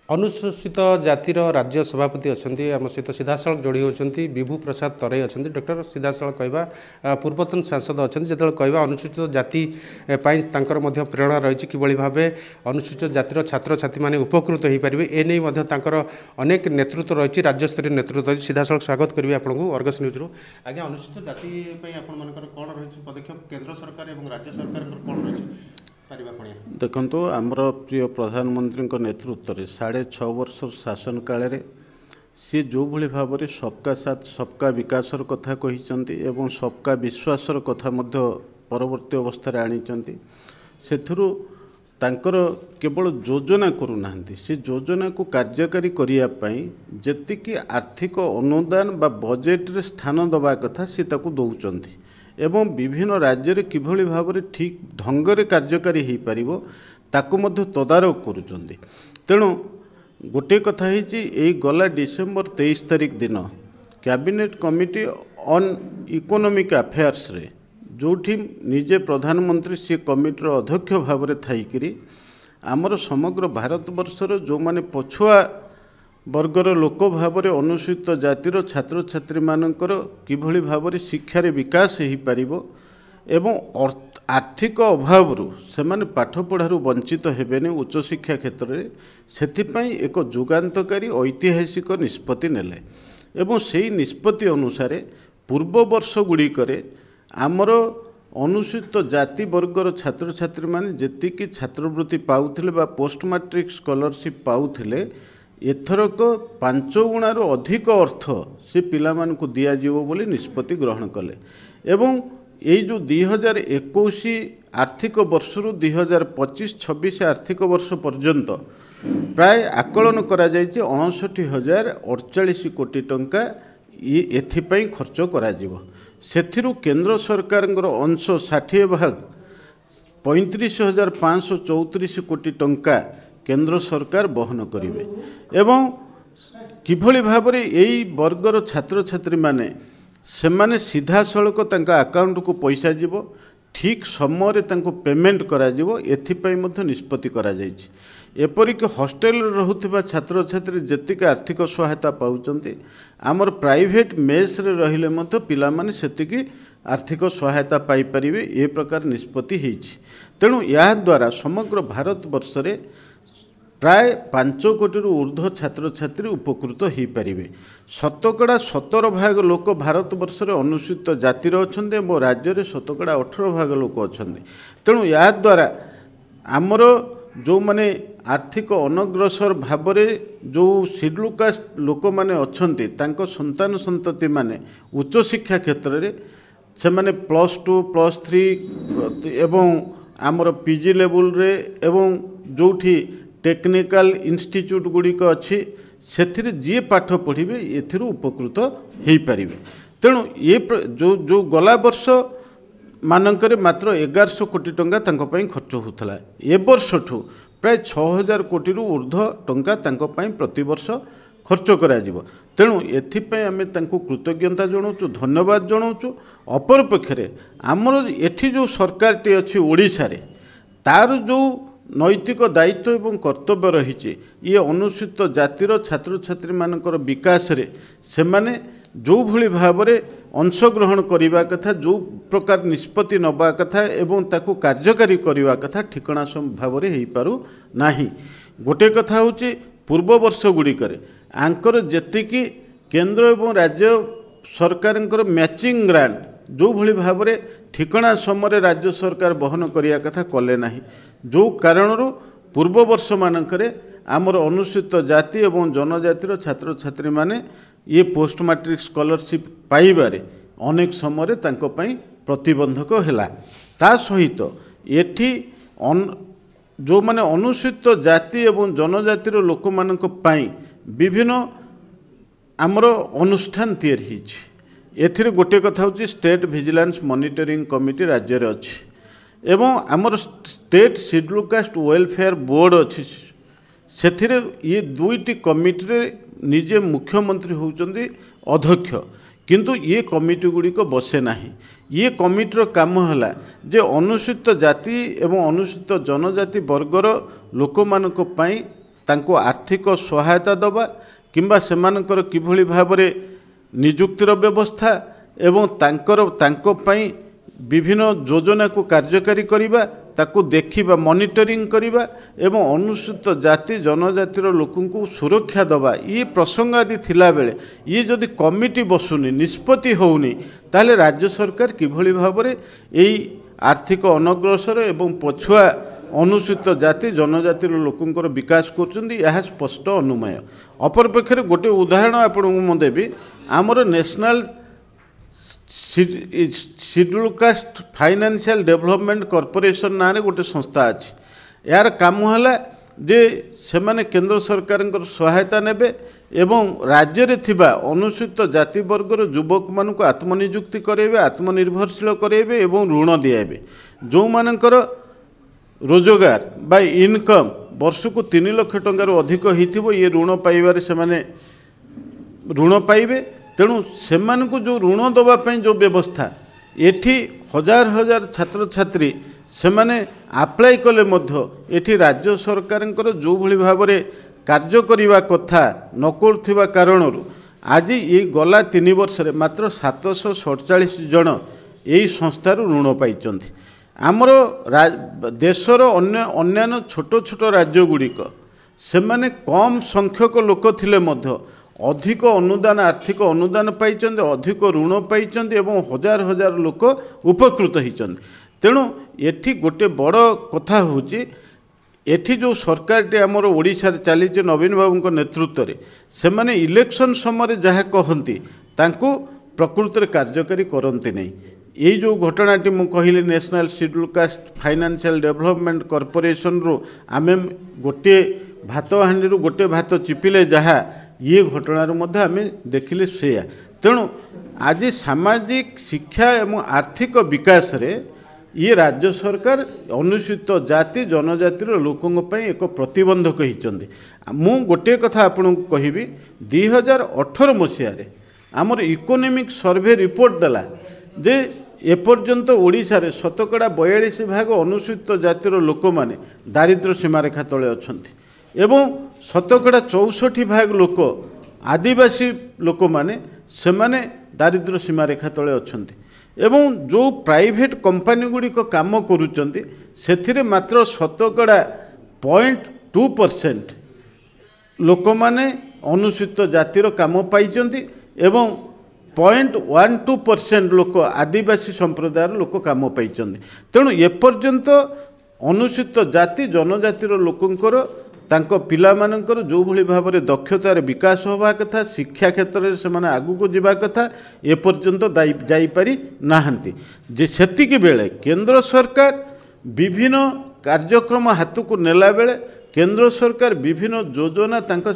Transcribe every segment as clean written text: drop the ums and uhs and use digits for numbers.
अनुसूचित जातिर राज्य सभापति अच्छा आम सहित सीधासल जोड़ी होती विभू प्रसाद तराई अच्छा डॉक्टर सीधासल कहवा पूर्वतन सांसद अच्छा जो कहवा अनुसूचित जाति प्रेरणा रही कि भाव अनुसूचित जातिर छात्र छात्री मैंने उपकृत हो पारे एने अनेक नेतृत्व रही राज्यस्तरीय नेतृत्व रही सीधासल स्वागत करेंगे आपको अर्गस न्यूज आज्ञा अनुसूचित जाति कौन रही पदक्षेप केंद्र सरकार और राज्य सरकार कौन रही देखो आमर प्रिय प्रधानमंत्री नेतृत्व में 6.5 वर्ष शासन काल सी जो भली भाव में सबका साथ सबका विकासर कथा कहते एवं सबका विश्वासर कथा परवर्ती अवस्था आनी से केवल योजना करूना से योजना को कार्यकारी करने जी आर्थिक अनुदान बा बजेट रे स्थान दबा कथा सी दौरान एवं विभिन्न राज्य में किभली भाव में ठीक ढंग कार्यकारी हो पार ताकू तदारक करुँच तेणु गोटे कथा है गला डिसेम्बर 23 तारिख दिन cabinet committee on economic affairs रे जोठी निजे प्रधानमंत्री सी कमिटर अध्यक्ष भाव में थी आमर समग्र भारत वर्षर जो माने पछुआ वर्गर लोक भाव में अनुसूचित जातिर छात्र छात्री मानकर किभली भाव में शिक्षार विकास हो पार एवं आर्थिक अभाव से माने पाठ पढ़ार वंचित हेबेनि उच्च शिक्षा क्षेत्र में से एक जुगान्तकारी ऐतिहासिक निष्पत्ति नेले एवं से निष्पत्ति अनुसार पूर्व वर्ष गुड़िकर आमर अनुसूचित जाति वर्गर छात्र छात्री माने जेतिकी छात्रवृत्ति पाउथिले बा पोस्ट मैट्रिक स्कॉलरशिप पाउथिले एथरक 5 गुणारू अधिक अर्थ से पिला मानकु दिया जीवो बोली निष्पत्ति ग्रहण कले एवं यही जो 2021 आर्थिक वर्ष रु 2025-26 आर्थिक वर्ष पर्यंत प्राय आकलन करा जायछि 59,048 कोटी टंका एथिपाई खर्च करा जीवो सेथिरु केंद्र सरकार अंश 60 भाग 35,534 कोटी टंका केंद्र सरकार बहन करिवे एवं किभली भाव में यही वर्गर छात्र छात्री माने से माने सीधा सड़क अकाउंट को पैसा जीव ठीक समय पेमेंट करा जीव एथिपाई मध्य निष्पत्ति करा जायछि एपरिक हॉस्टेल रहुथिबा छात्र छात्री जेतिक आर्थिक सहायता पाउचंती आमर प्राइवेट मेस रे रहिले मध्य पिला माने सेतिकी आर्थिक सहायता पाई परिवे ए प्रकार निष्पत्ति होइछि तेणु या द्वारा समग्र भारत वर्ष रे प्राय 5 कोटी ऊर्ध्व छात्र छात्री उपकृत हो पारे 17% लोक भारत वर्ष में अनुसूचित जातिर अच्छा और राज्य में 18% लोक अच्छा तेणु या द्वारा आमर जो माने आर्थिक अनग्रसर भाव जो शेड्यूल कास्ट लोक मैंने अच्छा संतान संतति माने उच्च शिक्षा क्षेत्र में से माने +2 +3 एवं आमर पीजी लेवल रे एवं जोठी टेक्निकल इंस्टीट्यूट गुड़िक अच्छी से जी पाठ पढ़े एथिरु उपकृत हो पारे तेणु ये जो जो गला वर्ष मानकर मात्र 1100 कोटी टंका खर्च होता ए वर्ष ठू प्राय 6000 कोटी ऊर्ध्व टंका प्रति वर्ष खर्च करा तेणु एथिपाई आमे तांको कृतज्ञता जनाऊँ धन्यवाद जनाऊँ अपर पक्षरे आमर एठी जो सरकार टी अच्छी ओडिशा रे तार जो नैतिक दायित्व एवं कर्तव्य रही ये अनुसूचित जातिर छात्र छात्री मानकर विकास रे से माने जो भली भाव में अंशग्रहण करने कथा जो प्रकार निष्पत्ति नवा कथा एवं ताकू कार्यकारी करने कथा ठिकणा भाव में हो पारू नाही गोटे कथा होची पूर्व वर्ष गुड़िकर आंकर जेतिकी केंद्र एवं राज्य सरकार मैचिंग ग्रांट जो भली भाव में ठिकणा समय राज्य सरकार बहन करिया कथा कले नाही जो कारण पूर्व वर्ष मानकरे आमर अनुसूचित जाति एवं जनजातिर छात्र छात्री माने ये पोस्ट मैट्रिक स्कॉलरशिप पाइबारे अनेक समय तांको पई प्रतिबंधक हैला ता सहित एठी जो माने अनुसूचित जाति एवं जनजातिर लोक मानक पई विभिन्न आमर अनुष्ठान तैयारी हिछि एथिरे गोटे कथा होची स्टेट विजिलेंस मॉनिटरिंग कमिटी राज्य रे अछि एवं आमर state schedule caste welfare board अच्छी से ये दुईटी कमिटी रे निजे मुख्यमंत्री होउचंदी अध्यक्ष किंतु ये कमिटी गुड़िक बसे ना ये कमिटर काम है जे अनुसूचित जाति एवं अनुसूचित जनजाति वर्गर लोक मानक पई तांको आर्थिक सहायता दबा किंबा सेमानकर किभली भाबरे नियुक्तिर व्यवस्था एवं तांको पई विभिन्न योजना को कार्यकारी करिबा ताकू देखिबा मॉनिटरिंग करिबा एवं अनुसूचित जाति जनजातिर लोकंकु सुरक्षा दबा ये प्रसंग आदि थिला बेले ये जदि कमिटी बसुनी निष्पत्ति होउनी ताले राज्य सरकार किभली भाबरे एई आर्थिक अनग्रसर एवं पछुआ अनुसूचित जाति जनजातिर लोकंकर विकास करछन्ती यह स्पष्ट अनुमय। अपरपक्षे गोटे उदाहरण आपन मु देबी आमर national schedule caste financial development corporation नारे गोटे संस्था अच्छी यार काम है जे से माने केंद्र सरकार सहायता नेबे एवं राज्य रे थिबा अनुसूचित जाति वर्गर युवक मान को आत्मनियुक्ति करेबे आत्मनिर्भरशील करेबे एवं ऋण दिएबे जो मानकर रोजगार बा इनकम वर्ष को 3 लाख टंकार अधिक होइथिबो ये ऋण पाइबार से माने ऋण पाइबे तेणु से जो ऋण दवापाई जो व्यवस्था एठी हजार हजार छात्र छात्री से माने अप्लाई कले मध्य एठी राज्य सरकार जो भली भाव में कार्य करने कथा न करुवा कारण आज ये गला 3 वर्ष रे मात्र 747 जन यही संस्थार ऋण पाई आमर देशर अन्य छोट छोट राज्य गुड़िक से माने कम संख्यक लोक थिले मध्य अधिक अनुदान आर्थिक अनुदान पाई अधिक ऋण पाई एवं हजार हजार लोक उपकृत होती तेणु एठी गोटे बड़ कथा होची एठी जो सरकार टे आमर ओडिशा चली नवीन बाबू नेतृत्व में से माने इलेक्शन समय जहाँ कहती तांको प्रकृत में कार्यकारी करती नहीं ये जो घटनाटी मु कहली national schedule caste financial development corporation रो आमे गोटे भात हांडी गोटे भात चिपिले जहाँ ये घटनार मध्य आम देखिले से तेणु आज सामाजिक शिक्षा एवं आर्थिक विकास रे ये राज्य सरकार अनुसूचित जाति जनजातिर लोकों पर एक प्रतिबंधक होती मु गोटे कथा आपन कहबी 2018 मसीह आमर इकोनॉमिक सर्वे रिपोर्ट देला जे एपर्यंत ओडिशा रे शतकड़ा 42 भाग अनुसूचित जातिर लोक माने दारिद्र्य सीमारेखा तले अछंती एवं शतकड़ा 64 भाग लोक आदिवासी लोक माने से माने दारिद्र्य सीमारेखा तले अछंती एवं जो प्राइवेट कंपनी गुड़िक काम करुचंती सेथिरे मात्र शतकड़ा 0.2% लोक माने अनुसूचित जातिर काम पाइचंती एवं 0.12% लोक आदिवासी संप्रदाय लोक काम पाइचंती तेणु एपर्यंत अनुसूचित जाति जनजातिर लोकंकर तांको पिला मानकर जो भली भाव में दक्षतार विकास होवा कथा शिक्षा क्षेत्र में से आगू को जीवा कथा एपर्यंत जाइपारी नाहंती जे सेतिकी बेले केंद्र सरकार विभिन्न कार्यक्रम हाथ को नेला बेले केंद्र सरकार विभिन्न योजना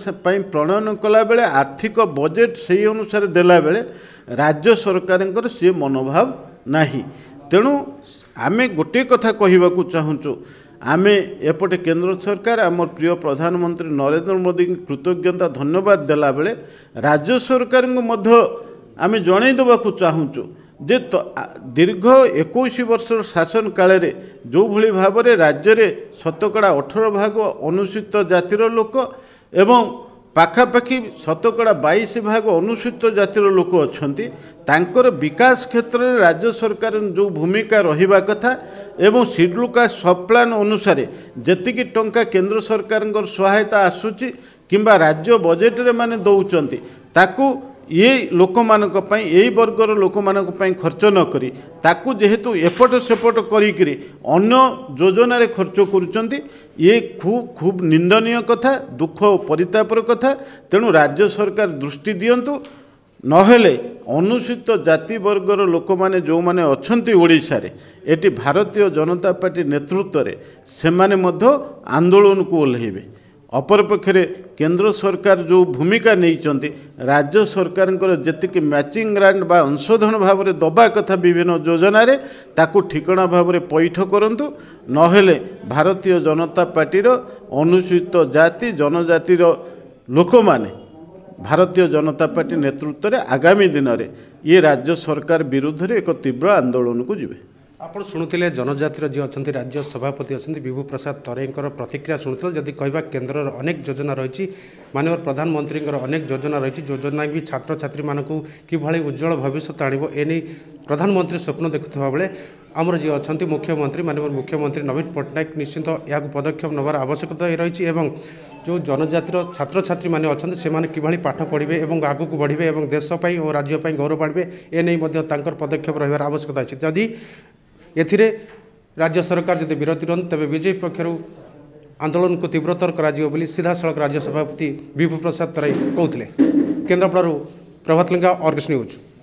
प्रणयन कला बेले आर्थिक बजेट से अनुसार देला बेले राज्य सरकार से मनोभाव नाही तेणु आमे गोटे कथा कहवाकू चाहूँ आमे एपटे केंद्र सरकार आमर प्रिय प्रधानमंत्री नरेंद्र मोदी की कृतज्ञता धन्यवाद देला बेले राज्य सरकार को मध्य आमे जणै देबाकू चाहूँ जे तो दीर्घ 21 वर्ष शासन काल रे जो भली भाव में राज्य रे शतकड़ा 18 भाग अनुसूचित जातिर लोक एवं पाखापाखि शतकड़ा 22 भाग अनुसूचित जातिर लोक अछंती तांकर विकास क्षेत्र में राज्य सरकार जो भूमिका रहिबा कथा एवं शेड्यूल कास्ट सब प्लान अनुसार जेतिकी टंका केंद्र सरकार सहायता आसुची किंबा राज्य बजेट रे माने दौचंती ताकू ये लोक मानक पई यही वर्गर लोक मानक पई खर्च न करी ताकू जेहेतु एपट सेपट करी अन्य योजना रे खर्च करुचंती ये खूब निंदनीय कथा दुख परितापर कथा तेणु राज्य सरकार दृष्टि दियंतु नहेले अनुसूचित जाति वर्गर लोक माने जो माने अछंती ओडिशा रे एटी भारतीय जनता पार्टी नेतृत्व रे से माने मध्य आंदोलन को ओल्हेबे अपरपक्षे केंद्र सरकार जो भूमिका नहीं राज्य सरकार जी मैचिंग ग्रांट बा अंशधन भाव में दबा कथा विभिन्न योजना रे ताकू ठिकणा भाव में पैठ करंतु नहेले भारतीय जनता पार्टीर अनुसूचित जाति जनजातिर लोक माने भारतीय जनता पार्टी नेतृत्व में आगामी दिन में ये राज्य सरकार विरुद्ध रे एक तीव्र आंदोलन को जीवे। ଆପଣ ଶୁଣୁଥିଲେ जनजातिर जी अच्छा राज्य सभापति अच्छा विभू प्रसाद तरेईंकर प्रतिक्रिया शुणुते जदि कहवा केन्द्र अनेक योजना रही माननीय प्रधानमंत्री अनेक योजना रही योजना भी छात्र छात्री मानक किभली उज्जवल भविष्य आणव एने प्रधानमंत्री स्वप्न देखुवा बेले आमर जी अच्छा मुख्यमंत्री माननीय मुख्यमंत्री नवीन पट्टनायक निश्चित यह पदक्षेप नबार आवश्यकता रही जो जनजातिर छात्र छात्री मैंने अच्छा से किभली पाठ पढ़े और आगक बढ़े और देशपाई और राज्यपाई गौरव आणवे एने पदक्षेप रही आवश्यकता अच्छी जदि एथिरे राज्य सरकार जब विरोधी रन तेज बीजेपी पक्षर आंदोलन को तीव्रतर कर सीधा सड़क राज्य सभापति विभू प्रसाद तराई कहते केन्द्रापड़ा प्रभात लिंगा अर्गस न्यूज।